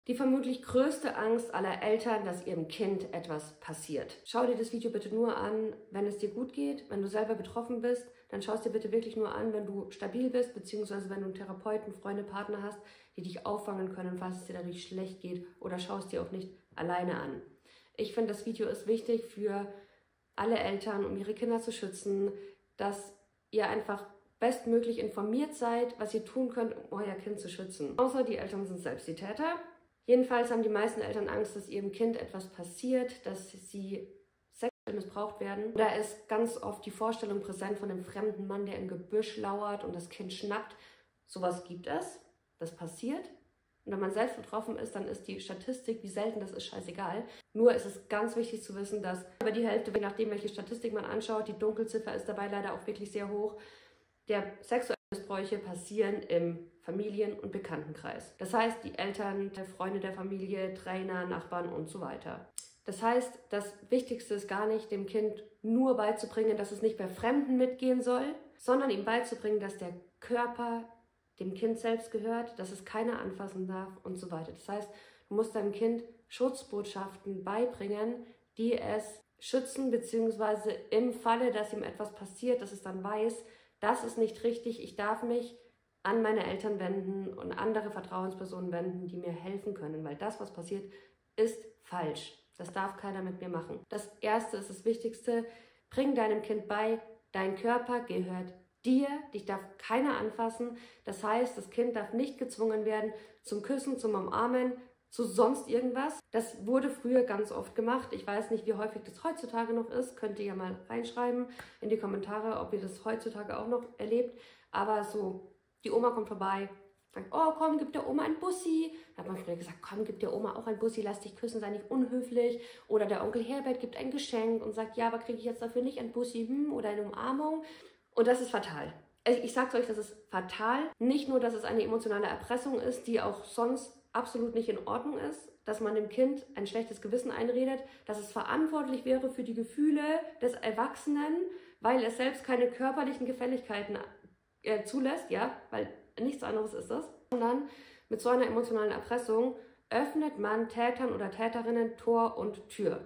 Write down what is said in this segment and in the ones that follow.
Die vermutlich größte Angst aller Eltern, dass ihrem Kind etwas passiert. Schau dir das Video bitte nur an, wenn es dir gut geht. Wenn du selber betroffen bist, dann schau es dir bitte wirklich nur an, wenn du stabil bist, beziehungsweise wenn du einen Therapeuten, Freunde, Partner hast, die dich auffangen können, falls es dir dadurch schlecht geht, oder schau es dir auch nicht alleine an. Ich finde, das Video ist wichtig für alle Eltern, um ihre Kinder zu schützen, dass ihr einfach bestmöglich informiert seid, was ihr tun könnt, um euer Kind zu schützen. Außer die Eltern sind selbst die Täter. Jedenfalls haben die meisten Eltern Angst, dass ihrem Kind etwas passiert, dass sie sexuell missbraucht werden. Da ist ganz oft die Vorstellung präsent von einem fremden Mann, der im Gebüsch lauert und das Kind schnappt. Sowas gibt es, das passiert. Und wenn man selbst betroffen ist, dann ist die Statistik, wie selten das ist, scheißegal. Nur ist es ganz wichtig zu wissen, dass über die Hälfte, je nachdem welche Statistik man anschaut, die Dunkelziffer ist dabei leider auch wirklich sehr hoch, der sexuelle Missbräuche passieren im Familien- und Bekanntenkreis. Das heißt, die Eltern, die Freunde der Familie, Trainer, Nachbarn und so weiter. Das heißt, das Wichtigste ist gar nicht, dem Kind nur beizubringen, dass es nicht bei Fremden mitgehen soll, sondern ihm beizubringen, dass der Körper dem Kind selbst gehört, dass es keiner anfassen darf und so weiter. Das heißt, du musst deinem Kind Schutzbotschaften beibringen, die es schützen, beziehungsweise im Falle, dass ihm etwas passiert, dass es dann weiß, das ist nicht richtig, ich darf mich an meine Eltern wenden und andere Vertrauenspersonen wenden, die mir helfen können, weil das, was passiert, ist falsch. Das darf keiner mit mir machen. Das Erste ist das Wichtigste, bring deinem Kind bei, dein Körper gehört dir, dich darf keiner anfassen. Das heißt, das Kind darf nicht gezwungen werden zum Küssen, zum Umarmen, zu sonst irgendwas. Das wurde früher ganz oft gemacht. Ich weiß nicht, wie häufig das heutzutage noch ist. Könnt ihr ja mal reinschreiben in die Kommentare, ob ihr das heutzutage auch noch erlebt. Aber so, die Oma kommt vorbei, sagt, oh komm, gib der Oma ein Bussi. Da hat man früher gesagt, komm, gib der Oma auch ein Bussi, lass dich küssen, sei nicht unhöflich. Oder der Onkel Herbert gibt ein Geschenk und sagt, ja, aber kriege ich jetzt dafür nicht ein Bussi oder eine Umarmung? Und das ist fatal. Ich sage euch, das ist fatal. Nicht nur, dass es eine emotionale Erpressung ist, die auch sonst absolut nicht in Ordnung ist, dass man dem Kind ein schlechtes Gewissen einredet, dass es verantwortlich wäre für die Gefühle des Erwachsenen, weil es selbst keine körperlichen Gefälligkeiten zulässt, ja, weil nichts anderes ist das. Sondern mit so einer emotionalen Erpressung öffnet man Tätern oder Täterinnen Tor und Tür.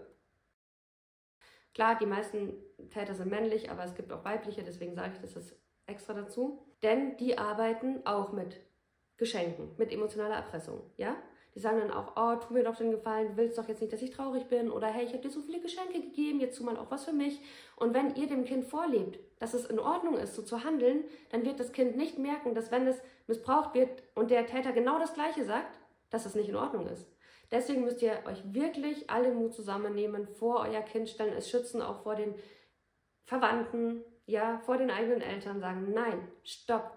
Klar, die meisten Täter sind männlich, aber es gibt auch weibliche, deswegen sage ich das jetzt extra dazu. Denn die arbeiten auch mit Geschenken, mit emotionaler Erpressung, ja? Die sagen dann auch, oh, tu mir doch den Gefallen, du willst doch jetzt nicht, dass ich traurig bin, oder hey, ich habe dir so viele Geschenke gegeben, jetzt tu mal auch was für mich. Und wenn ihr dem Kind vorlebt, dass es in Ordnung ist, so zu handeln, dann wird das Kind nicht merken, dass wenn es missbraucht wird und der Täter genau das Gleiche sagt, dass es nicht in Ordnung ist. Deswegen müsst ihr euch wirklich alle Mut zusammennehmen, vor euer Kind stellen, es schützen, auch vor den Verwandten, ja, vor den eigenen Eltern, sagen, nein, stopp.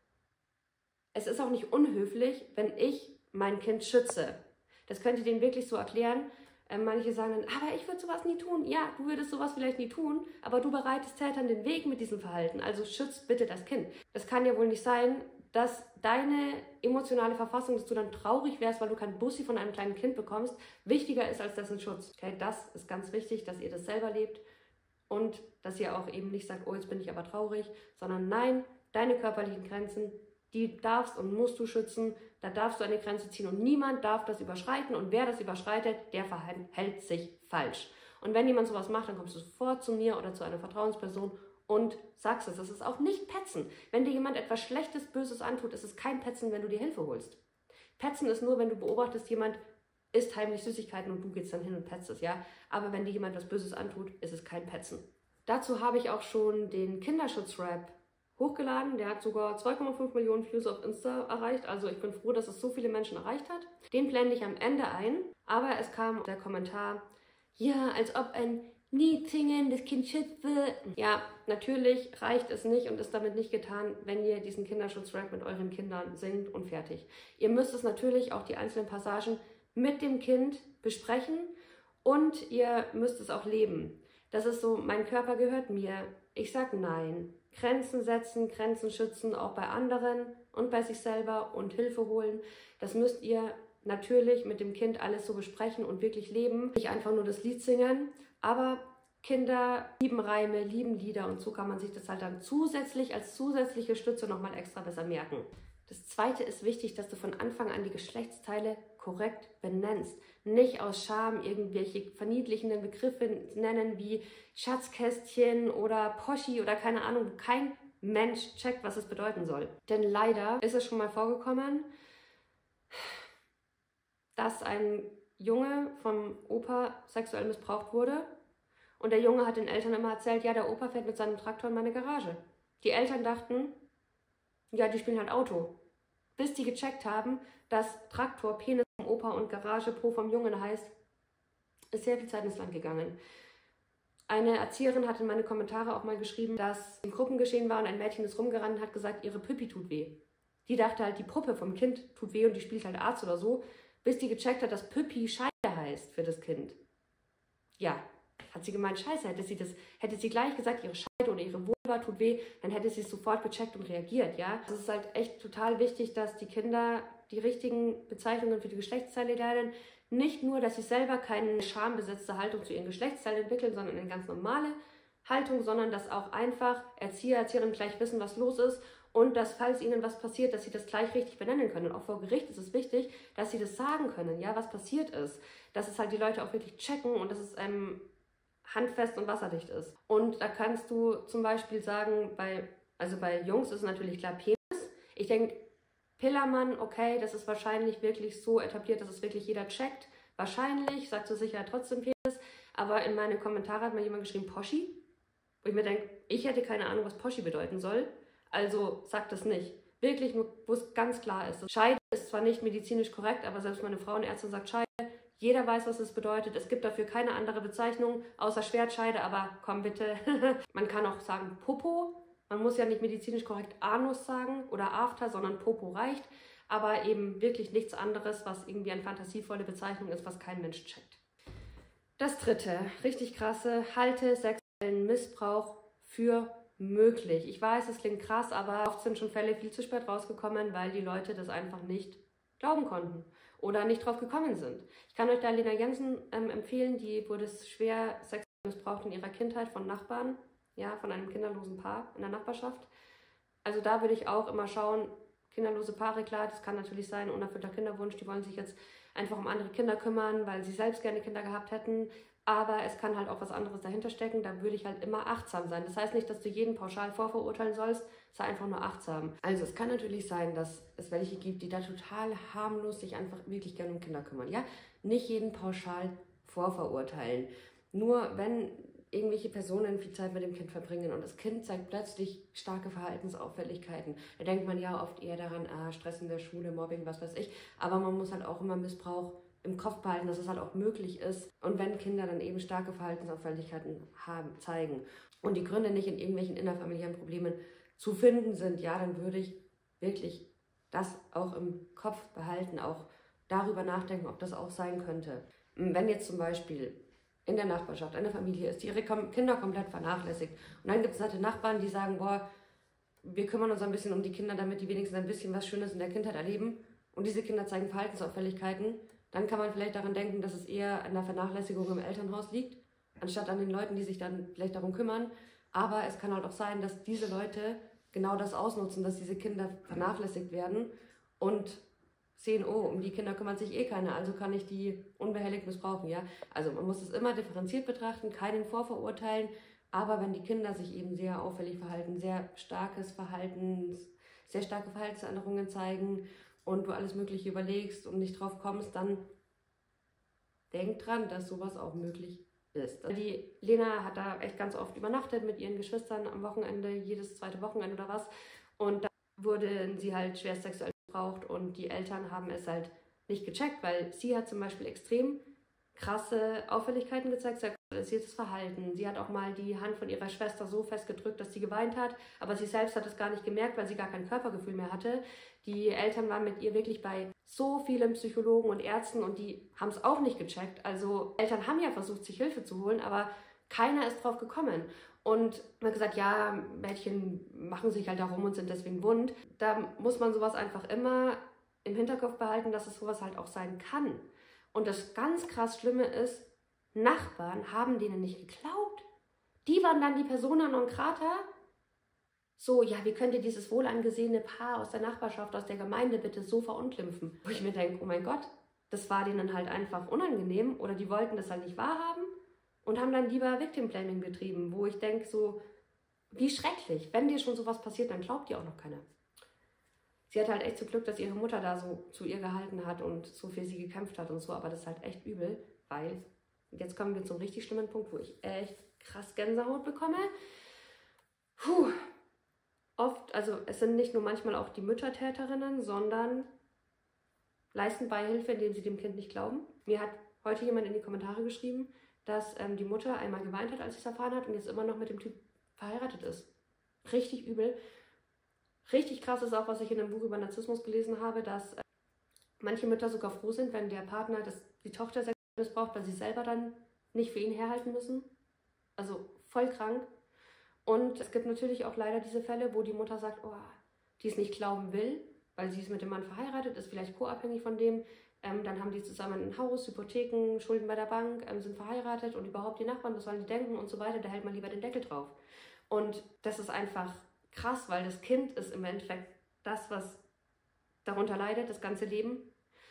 Es ist auch nicht unhöflich, wenn ich mein Kind schütze. Das könnt ihr denen wirklich so erklären. Manche sagen dann, aber ich würde sowas nie tun. Ja, du würdest sowas vielleicht nie tun, aber du bereitest Tätern den Weg mit diesem Verhalten. Also schützt bitte das Kind. Das kann ja wohl nicht sein, dass deine emotionale Verfassung, dass du dann traurig wärst, weil du kein Bussi von einem kleinen Kind bekommst, wichtiger ist als dessen Schutz. Okay, das ist ganz wichtig, dass ihr das selber lebt und dass ihr auch eben nicht sagt, oh, jetzt bin ich aber traurig, sondern nein, deine körperlichen Grenzen, die darfst und musst du schützen, da darfst du eine Grenze ziehen und niemand darf das überschreiten und wer das überschreitet, der verhält sich falsch. Und wenn jemand sowas macht, dann kommst du sofort zu mir oder zu einer Vertrauensperson und sagst es. Das ist auch nicht Petzen. Wenn dir jemand etwas Schlechtes, Böses antut, ist es kein Petzen, wenn du dir Hilfe holst. Petzen ist nur, wenn du beobachtest, jemand isst heimlich Süßigkeiten und du gehst dann hin und petzt es, ja. Aber wenn dir jemand was Böses antut, ist es kein Petzen. Dazu habe ich auch schon den Kinderschutzrap hochgeladen. Der hat sogar 2,5 Millionen Views auf Insta erreicht. Also ich bin froh, dass es so viele Menschen erreicht hat. Den blende ich am Ende ein. Aber es kam der Kommentar, ja, als ob ein nie singen, das Kind schütze. Ja, natürlich reicht es nicht und ist damit nicht getan, wenn ihr diesen Kinderschutzrap mit euren Kindern singt und fertig. Ihr müsst es natürlich auch die einzelnen Passagen mit dem Kind besprechen und ihr müsst es auch leben. Das ist so, mein Körper gehört mir. Ich sag nein. Grenzen setzen, Grenzen schützen, auch bei anderen und bei sich selber und Hilfe holen. Das müsst ihr natürlich mit dem Kind alles so besprechen und wirklich leben. Nicht einfach nur das Lied singen, aber Kinder lieben Reime, lieben Lieder und so kann man sich das halt dann zusätzlich als zusätzliche Stütze nochmal extra besser merken. Das Zweite ist wichtig, dass du von Anfang an die Geschlechtsteile korrekt benennst. Nicht aus Scham irgendwelche verniedlichenden Begriffe nennen wie Schatzkästchen oder Poschi oder keine Ahnung. Kein Mensch checkt, was es bedeuten soll. Denn leider ist es schon mal vorgekommen, dass ein Junge vom Opa sexuell missbraucht wurde. Und der Junge hat den Eltern immer erzählt, ja, der Opa fährt mit seinem Traktor in meine Garage. Die Eltern dachten, ja, die spielen halt Auto. Bis die gecheckt haben, dass Traktor, Penis vom Opa und Garage, Po vom Jungen heißt, ist sehr viel Zeit ins Land gegangen. Eine Erzieherin hat in meine Kommentare auch mal geschrieben, dass ein Gruppengeschehen war und ein Mädchen ist rumgerannt und hat gesagt, ihre Püppi tut weh. Die dachte halt, die Puppe vom Kind tut weh und die spielt halt Arzt oder so, bis die gecheckt hat, dass Püppi Scheide heißt für das Kind. Ja, hat sie gemeint, scheiße, hätte sie gleich gesagt, ihre Scheide oder ihre Vulva tut weh, dann hätte sie es sofort gecheckt und reagiert, ja. Es ist halt echt total wichtig, dass die Kinder die richtigen Bezeichnungen für die Geschlechtsteile lernen. Nicht nur, dass sie selber keine schambesetzte Haltung zu ihren Geschlechtsteilen entwickeln, sondern eine ganz normale Haltung, sondern dass auch einfach Erzieherinnen gleich wissen, was los ist und dass, falls ihnen was passiert, dass sie das gleich richtig benennen können. Und auch vor Gericht ist es wichtig, dass sie das sagen können, ja, was passiert ist. Dass es halt die Leute auch wirklich checken und dass es handfest und wasserdicht ist. Und da kannst du zum Beispiel sagen, bei Jungs ist es natürlich klar Penis. Ich denke, Pillermann, okay, das ist wahrscheinlich wirklich so etabliert, dass es wirklich jeder checkt. Wahrscheinlich, sagt zur Sicherheit trotzdem Penis. Aber in meine Kommentare hat mir jemand geschrieben Poschi. Wo ich mir denke, ich hätte keine Ahnung, was Poschi bedeuten soll. Also sagt das nicht. Wirklich nur, wo es ganz klar ist. Scheide ist zwar nicht medizinisch korrekt, aber selbst meine Frauenärztin sagt Scheide. Jeder weiß, was es bedeutet. Es gibt dafür keine andere Bezeichnung, außer Schwertscheide, aber komm bitte. Man kann auch sagen Popo. Man muss ja nicht medizinisch korrekt Anus sagen oder After, sondern Popo reicht. Aber eben wirklich nichts anderes, was irgendwie eine fantasievolle Bezeichnung ist, was kein Mensch checkt. Das dritte, richtig krasse, halte sexuellen Missbrauch für möglich. Ich weiß, es klingt krass, aber oft sind schon Fälle viel zu spät rausgekommen, weil die Leute das einfach nicht glauben konnten oder nicht drauf gekommen sind. Ich kann euch da Lena Jensen empfehlen, die wurde schwer sexuell missbraucht in ihrer Kindheit von Nachbarn, ja, von einem kinderlosen Paar in der Nachbarschaft. Also da würde ich auch immer schauen, kinderlose Paare, klar, das kann natürlich sein, unerfüllter Kinderwunsch, die wollen sich jetzt einfach um andere Kinder kümmern, weil sie selbst gerne Kinder gehabt hätten, aber es kann halt auch was anderes dahinter stecken, da würde ich halt immer achtsam sein. Das heißt nicht, dass du jeden pauschal vorverurteilen sollst, sei einfach nur achtsam. Also es kann natürlich sein, dass es welche gibt, die da total harmlos sich einfach wirklich gerne um Kinder kümmern, ja? Nicht jeden pauschal vorverurteilen. Nur wenn irgendwelche Personen viel Zeit mit dem Kind verbringen und das Kind zeigt plötzlich starke Verhaltensauffälligkeiten. Da denkt man ja oft eher daran, Stress in der Schule, Mobbing, was weiß ich. Aber man muss halt auch immer Missbrauch im Kopf behalten, dass es halt auch möglich ist. Und wenn Kinder dann eben starke Verhaltensauffälligkeiten zeigen und die Gründe nicht in irgendwelchen innerfamiliären Problemen zu finden sind, ja, dann würde ich wirklich das auch im Kopf behalten, auch darüber nachdenken, ob das auch sein könnte. Wenn jetzt zum Beispiel in der Nachbarschaft eine Familie ist, die ihre Kinder komplett vernachlässigt. Und dann gibt es halt Nachbarn, die sagen, boah, wir kümmern uns ein bisschen um die Kinder, damit die wenigstens ein bisschen was Schönes in der Kindheit erleben. Und diese Kinder zeigen Verhaltensauffälligkeiten. Dann kann man vielleicht daran denken, dass es eher an der Vernachlässigung im Elternhaus liegt, anstatt an den Leuten, die sich dann vielleicht darum kümmern. Aber es kann halt auch sein, dass diese Leute genau das ausnutzen, dass diese Kinder vernachlässigt werden und sehen, oh, um die Kinder kümmert sich eh keiner, also kann ich die unbehelligt missbrauchen, ja. Also man muss es immer differenziert betrachten, keinen vorverurteilen, aber wenn die Kinder sich eben sehr auffällig verhalten, sehr starke Verhaltensänderungen zeigen und du alles Mögliche überlegst und nicht drauf kommst, dann denk dran, dass sowas auch möglich ist. Die Lena hat da echt ganz oft übernachtet mit ihren Geschwistern am Wochenende, jedes zweite Wochenende oder was, und da wurde sie halt schwer sexuell braucht und die Eltern haben es halt nicht gecheckt, weil sie hat zum Beispiel extrem krasse Auffälligkeiten gezeigt, sexualisiertes Verhalten. Sie hat auch mal die Hand von ihrer Schwester so fest gedrückt, dass sie geweint hat, aber sie selbst hat es gar nicht gemerkt, weil sie gar kein Körpergefühl mehr hatte. Die Eltern waren mit ihr wirklich bei so vielen Psychologen und Ärzten und die haben es auch nicht gecheckt. Also Eltern haben ja versucht, sich Hilfe zu holen, aber keiner ist drauf gekommen. Und man hat gesagt, ja, Mädchen machen sich halt darum und sind deswegen wund. Da muss man sowas einfach immer im Hinterkopf behalten, dass es sowas halt auch sein kann. Und das ganz krass Schlimme ist, Nachbarn haben denen nicht geglaubt. Die waren dann die Persona non grata. So, ja, wie könnt ihr dieses wohlangesehene Paar aus der Nachbarschaft, aus der Gemeinde bitte so verunglimpfen? Wo ich mir denke, oh mein Gott, das war denen halt einfach unangenehm oder die wollten das halt nicht wahrhaben und haben dann lieber Victim Blaming betrieben, wo ich denke so, wie schrecklich, wenn dir schon sowas passiert, dann glaubt dir auch noch keiner. Sie hatte halt echt so Glück, dass ihre Mutter da so zu ihr gehalten hat und so für sie gekämpft hat und so, aber das ist halt echt übel, weil, jetzt kommen wir zum richtig schlimmen Punkt, wo ich echt krass Gänsehaut bekomme. Oft, also es sind nicht nur manchmal auch die Mütter Täterinnen, sondern leisten Beihilfe, indem sie dem Kind nicht glauben. Mir hat heute jemand in die Kommentare geschrieben, dass die Mutter einmal geweint hat, als sie es erfahren hat und jetzt immer noch mit dem Typ verheiratet ist. Richtig übel. Richtig krass ist auch, was ich in einem Buch über Narzissmus gelesen habe, dass manche Mütter sogar froh sind, wenn der Partner die Tochter sexuell missbraucht, weil sie selber dann nicht für ihn herhalten müssen. Also voll krank. Und es gibt natürlich auch leider diese Fälle, wo die Mutter sagt, oh, die es nicht glauben will, weil sie ist mit dem Mann verheiratet, ist vielleicht co-abhängig von dem. Dann haben die zusammen ein Haus, Hypotheken, Schulden bei der Bank, sind verheiratet und überhaupt die Nachbarn, was sollen die denken und so weiter. Da hält man lieber den Deckel drauf. Und das ist einfach krass, weil das Kind ist im Endeffekt das, was darunter leidet, das ganze Leben.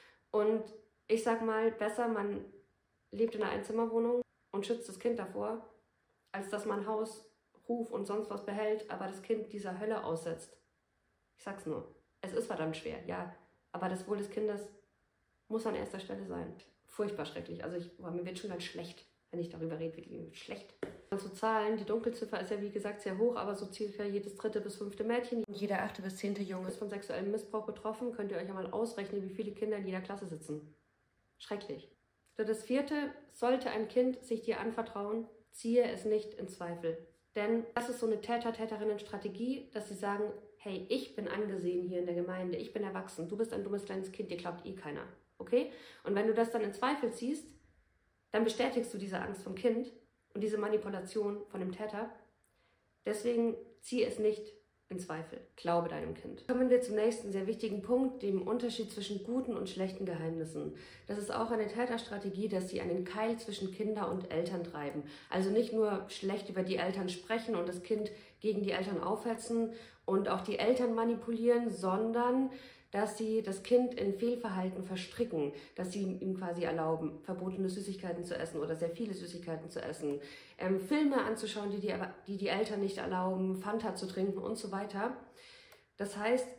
Und ich sag mal, besser man lebt in einer Einzimmerwohnung und schützt das Kind davor, als dass man Haus, Ruf und sonst was behält, aber das Kind dieser Hölle aussetzt. Ich sag's nur. Es ist verdammt schwer, ja. Aber das Wohl des Kindes muss an erster Stelle sein. Furchtbar schrecklich. Also mir wird schon ganz schlecht, wenn ich darüber rede. Wirklich schlecht. Zu Zahlen, die Dunkelziffer ist ja wie gesagt sehr hoch, aber so circa jedes 3. bis 5. Mädchen, jeder 8. bis 10. Junge ist von sexuellem Missbrauch betroffen. Könnt ihr euch einmal ausrechnen, wie viele Kinder in jeder Klasse sitzen. Schrecklich. So, das 4. Sollte ein Kind sich dir anvertrauen, ziehe es nicht in Zweifel. Denn das ist so eine Täter-Täterinnen-Strategie, dass sie sagen, hey, ich bin angesehen hier in der Gemeinde, ich bin erwachsen, du bist ein dummes kleines Kind, dir glaubt eh keiner. Okay? Und wenn du das dann in Zweifel ziehst, dann bestätigst du diese Angst vom Kind und diese Manipulation von dem Täter. Deswegen zieh es nicht in Zweifel. Glaube deinem Kind. Kommen wir zum nächsten sehr wichtigen Punkt, dem Unterschied zwischen guten und schlechten Geheimnissen. Das ist auch eine Täterstrategie, dass sie einen Keil zwischen Kinder und Eltern treiben. Also nicht nur schlecht über die Eltern sprechen und das Kind gegen die Eltern aufhetzen und auch die Eltern manipulieren, sondern dass sie das Kind in Fehlverhalten verstricken, dass sie ihm quasi erlauben, verbotene Süßigkeiten zu essen oder sehr viele Süßigkeiten zu essen, Filme anzuschauen, die Eltern nicht erlauben, Fanta zu trinken und so weiter. Das heißt,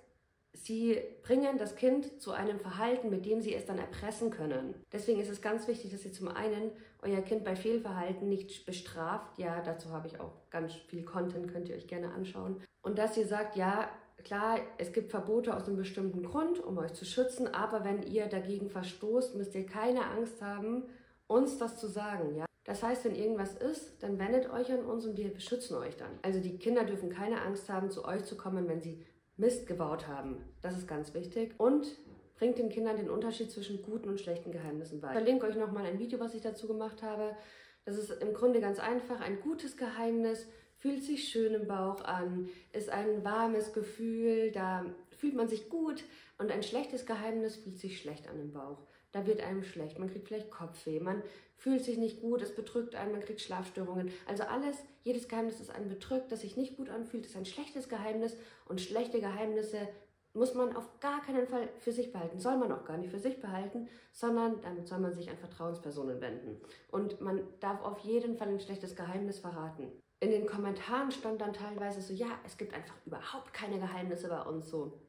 sie bringen das Kind zu einem Verhalten, mit dem sie es dann erpressen können. Deswegen ist es ganz wichtig, dass ihr zum einen euer Kind bei Fehlverhalten nicht bestraft. Ja, dazu habe ich auch ganz viel Content, könnt ihr euch gerne anschauen. Und dass ihr sagt, ja, klar, es gibt Verbote aus einem bestimmten Grund, um euch zu schützen, aber wenn ihr dagegen verstoßt, müsst ihr keine Angst haben, uns das zu sagen. Ja? Das heißt, wenn irgendwas ist, dann wendet euch an uns und wir beschützen euch dann. Also die Kinder dürfen keine Angst haben, zu euch zu kommen, wenn sie Mist gebaut haben. Das ist ganz wichtig. Und bringt den Kindern den Unterschied zwischen guten und schlechten Geheimnissen bei. Ich verlinke euch nochmal ein Video, was ich dazu gemacht habe. Das ist im Grunde ganz einfach. Ein gutes Geheimnis fühlt sich schön im Bauch an, ist ein warmes Gefühl, da fühlt man sich gut. Und ein schlechtes Geheimnis fühlt sich schlecht an im Bauch. Da wird einem schlecht, man kriegt vielleicht Kopfweh, man fühlt sich nicht gut, es bedrückt einen, man kriegt Schlafstörungen. Also jedes Geheimnis ist ein bedrückt, das sich nicht gut anfühlt, ist ein schlechtes Geheimnis. Und schlechte Geheimnisse muss man auf gar keinen Fall für sich behalten, soll man auch gar nicht für sich behalten, sondern damit soll man sich an Vertrauenspersonen wenden. Und man darf auf jeden Fall ein schlechtes Geheimnis verraten. In den Kommentaren stand dann teilweise so, ja, es gibt einfach überhaupt keine Geheimnisse bei uns so.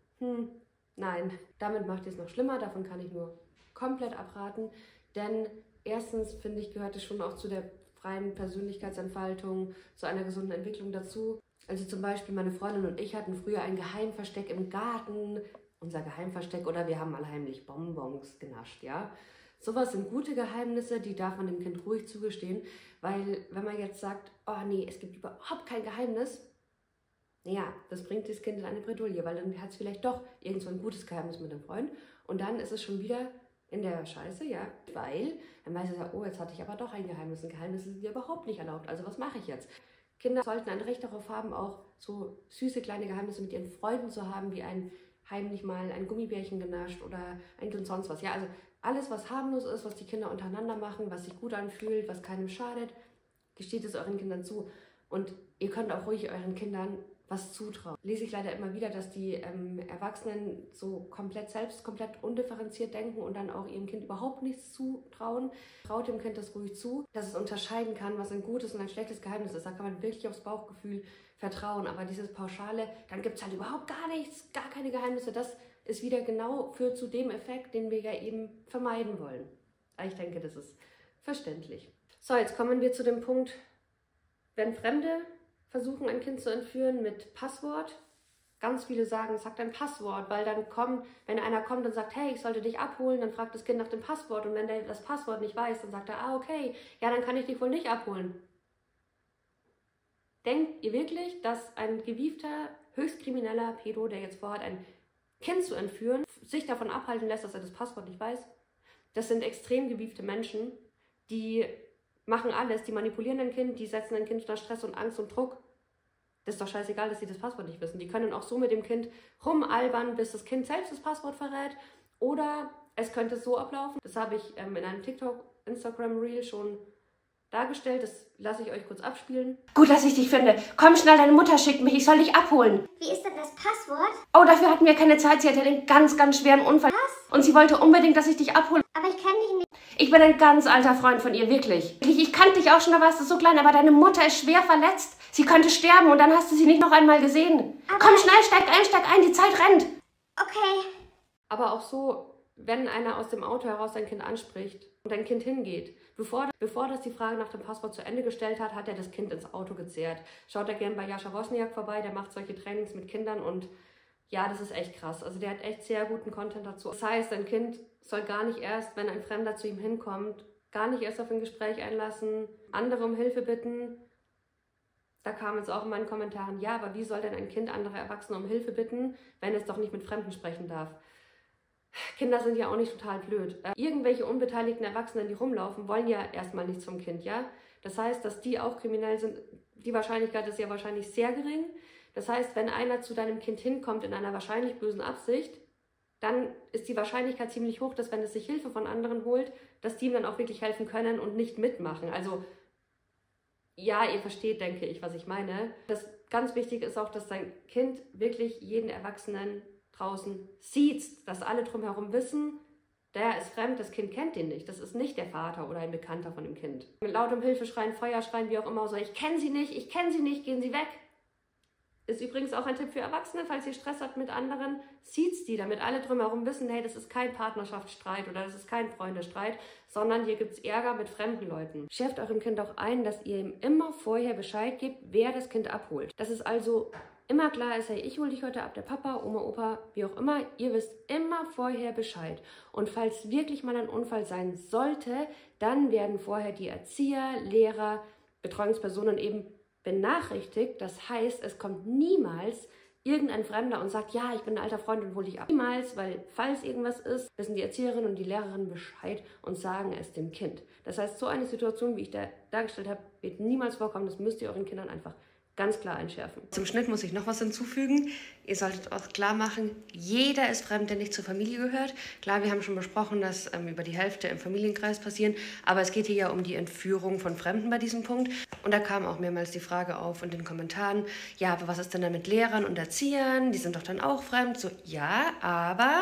Nein, damit macht ihr es noch schlimmer, davon kann ich nur komplett abraten, denn erstens finde ich, gehört es schon auch zu der freien Persönlichkeitsentfaltung, zu einer gesunden Entwicklung dazu. Also zum Beispiel meine Freundin und ich hatten früher ein Geheimversteck im Garten, unser Geheimversteck, oder wir haben mal heimlich Bonbons genascht, ja. Sowas sind gute Geheimnisse, die darf man dem Kind ruhig zugestehen, weil wenn man jetzt sagt, oh nee, es gibt überhaupt kein Geheimnis, ja, das bringt das Kind in eine Bredouille, weil dann hat es vielleicht doch irgend so ein gutes Geheimnis mit einem Freund und dann ist es schon wieder in der Scheiße, ja, weil dann weiß es ja, oh, jetzt hatte ich aber doch ein Geheimnis sind ja überhaupt nicht erlaubt, also was mache ich jetzt? Kinder sollten ein Recht darauf haben, auch so süße kleine Geheimnisse mit ihren Freunden zu haben, wie heimlich mal ein Gummibärchen genascht oder und sonst was. Ja, also alles, was harmlos ist, was die Kinder untereinander machen, was sich gut anfühlt, was keinem schadet, gesteht es euren Kindern zu. Und ihr könnt auch ruhig euren Kindern was zutrauen. Lese ich leider immer wieder, dass die Erwachsenen so komplett undifferenziert denken und dann auch ihrem Kind überhaupt nichts zutrauen. Traut dem Kind das ruhig zu, dass es unterscheiden kann, was ein gutes und ein schlechtes Geheimnis ist. Da kann man wirklich aufs Bauchgefühl vertrauen. Aber dieses Pauschale, dann gibt es halt überhaupt gar nichts, gar keine Geheimnisse. Das ist wieder genau führt zu dem Effekt, den wir ja eben vermeiden wollen. Ich denke, das ist verständlich. So, jetzt kommen wir zu dem Punkt, wenn Fremde versuchen, ein Kind zu entführen mit Passwort. Ganz viele sagen, sag dein Passwort, weil dann wenn einer kommt und sagt, hey, ich sollte dich abholen, dann fragt das Kind nach dem Passwort und wenn der das Passwort nicht weiß, dann sagt er, ah, okay, ja, dann kann ich dich wohl nicht abholen. Denkt ihr wirklich, dass ein gewiefter, höchst krimineller Pädo, der jetzt vorhat, ein Kind zu entführen, sich davon abhalten lässt, dass er das Passwort nicht weiß? Das sind extrem gewiefte Menschen, die machen alles, die manipulieren ein Kind, die setzen ein Kind unter Stress und Angst und Druck. Das ist doch scheißegal, dass sie das Passwort nicht wissen. Die können auch so mit dem Kind rumalbern, bis das Kind selbst das Passwort verrät. Oder es könnte so ablaufen. Das habe ich in einem TikTok, Instagram Reel schon dargestellt. Das lasse ich euch kurz abspielen. Gut, dass ich dich finde. Komm schnell, deine Mutter schickt mich. Ich soll dich abholen. Wie ist denn das Passwort? Oh, dafür hatten wir keine Zeit. Sie hatte einen ganz, ganz schweren Unfall. Was? Und sie wollte unbedingt, dass ich dich abhole. Aber ich kenne dich nicht. Ich bin ein ganz alter Freund von ihr, wirklich. Ich kannte dich auch schon, da warst du so klein, aber deine Mutter ist schwer verletzt. Sie könnte sterben und dann hast du sie nicht noch einmal gesehen. Aber komm schnell, steig ein, die Zeit rennt. Okay. Aber auch so, wenn einer aus dem Auto heraus dein Kind anspricht und dein Kind hingeht, bevor das die Frage nach dem Passwort zu Ende gestellt hat, hat er das Kind ins Auto gezerrt. Schaut da gerne bei Jascha Wozniak vorbei, der macht solche Trainings mit Kindern und ja, das ist echt krass. Also der hat echt sehr guten Content dazu. Das heißt, dein Kind soll gar nicht erst, wenn ein Fremder zu ihm hinkommt, gar nicht erst auf ein Gespräch einlassen, andere um Hilfe bitten. Da kam jetzt auch in meinen Kommentaren, ja, aber wie soll denn ein Kind andere Erwachsene um Hilfe bitten, wenn es doch nicht mit Fremden sprechen darf? Kinder sind ja auch nicht total blöd. Irgendwelche unbeteiligten Erwachsenen, die rumlaufen, wollen ja erstmal nichts vom Kind, ja? Das heißt, dass die auch kriminell sind, die Wahrscheinlichkeit ist ja wahrscheinlich sehr gering. Das heißt, wenn einer zu deinem Kind hinkommt in einer wahrscheinlich bösen Absicht, dann ist die Wahrscheinlichkeit ziemlich hoch, dass wenn es sich Hilfe von anderen holt, dass die ihm dann auch wirklich helfen können und nicht mitmachen. Also ja, ihr versteht, denke ich, was ich meine. Das ganz wichtig ist auch, dass dein Kind wirklich jeden Erwachsenen draußen sieht, dass alle drumherum wissen, der ist fremd, das Kind kennt ihn nicht. Das ist nicht der Vater oder ein Bekannter von dem Kind. Mit lautem Hilfeschreien, Feuerschreien, wie auch immer, so, ich kenne sie nicht, gehen Sie weg. Ist übrigens auch ein Tipp für Erwachsene, falls ihr Stress habt mit anderen, zieht's die, damit alle drumherum wissen, hey, das ist kein Partnerschaftsstreit oder das ist kein Freundestreit, sondern hier gibt's Ärger mit fremden Leuten. Schärft eurem Kind auch ein, dass ihr ihm immer vorher Bescheid gebt, wer das Kind abholt. Dass es also immer klar ist, hey, ich hole dich heute ab, der Papa, Oma, Opa, wie auch immer, ihr wisst immer vorher Bescheid. Und falls wirklich mal ein Unfall sein sollte, dann werden vorher die Erzieher, Lehrer, Betreuungspersonen eben benachrichtigt. Das heißt, es kommt niemals irgendein Fremder und sagt, ja, ich bin ein alter Freund und hole dich ab. Niemals, weil falls irgendwas ist, wissen die Erzieherin und die Lehrerin Bescheid und sagen es dem Kind. Das heißt, so eine Situation, wie ich da dargestellt habe, wird niemals vorkommen. Das müsst ihr euren Kindern einfach ganz klar einschärfen. Zum Schnitt muss ich noch was hinzufügen. Ihr solltet auch klar machen, jeder ist fremd, der nicht zur Familie gehört. Klar, wir haben schon besprochen, dass über die Hälfte im Familienkreis passieren, aber es geht hier ja um die Entführung von Fremden bei diesem Punkt. Und da kam auch mehrmals die Frage auf in den Kommentaren, ja, aber was ist denn da mit Lehrern und Erziehern? Die sind doch dann auch fremd. So, ja, aber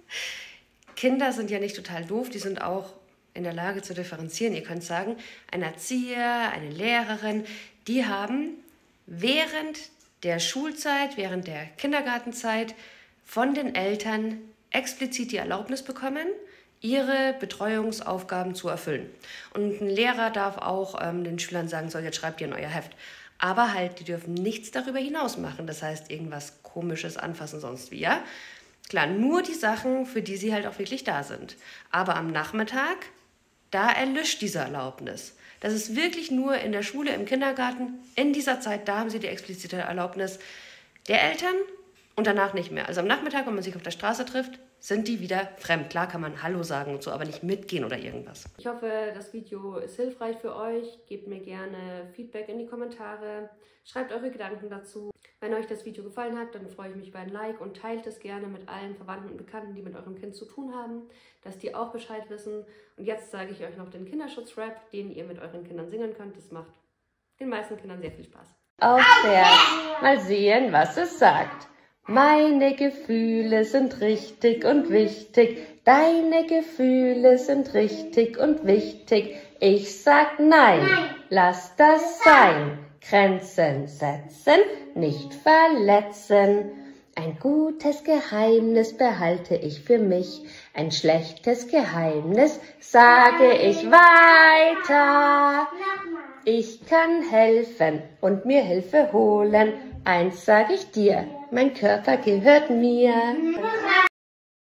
Kinder sind ja nicht total doof, die sind auch in der Lage zu differenzieren. Ihr könnt sagen, ein Erzieher, eine Lehrerin, die haben während der Schulzeit, während der Kindergartenzeit von den Eltern explizit die Erlaubnis bekommen, ihre Betreuungsaufgaben zu erfüllen. Und ein Lehrer darf auch den Schülern sagen, so, jetzt schreibt ihr in euer Heft. Aber halt, die dürfen nichts darüber hinaus machen. Das heißt, irgendwas Komisches anfassen, sonst wie, ja? Klar, nur die Sachen, für die sie halt auch wirklich da sind. Aber am Nachmittag, da erlischt diese Erlaubnis. Das ist wirklich nur in der Schule, im Kindergarten, in dieser Zeit, da haben sie die explizite Erlaubnis der Eltern und danach nicht mehr. Also am Nachmittag, wenn man sich auf der Straße trifft, sind die wieder fremd. Klar kann man Hallo sagen und so, aber nicht mitgehen oder irgendwas. Ich hoffe, das Video ist hilfreich für euch. Gebt mir gerne Feedback in die Kommentare. Schreibt eure Gedanken dazu. Wenn euch das Video gefallen hat, dann freue ich mich über ein Like und teilt es gerne mit allen Verwandten und Bekannten, die mit eurem Kind zu tun haben, dass die auch Bescheid wissen. Und jetzt sage ich euch noch den Kinderschutz-Rap, den ihr mit euren Kindern singen könnt. Das macht den meisten Kindern sehr viel Spaß. aufs Herz. Mal sehen, was es sagt. Meine Gefühle sind richtig und wichtig. Deine Gefühle sind richtig und wichtig. Ich sag nein, lass das sein. Grenzen setzen, nicht verletzen. Ein gutes Geheimnis behalte ich für mich. Ein schlechtes Geheimnis sage ich weiter. Ich kann helfen und mir Hilfe holen. Eins sage ich dir, mein Körper gehört mir.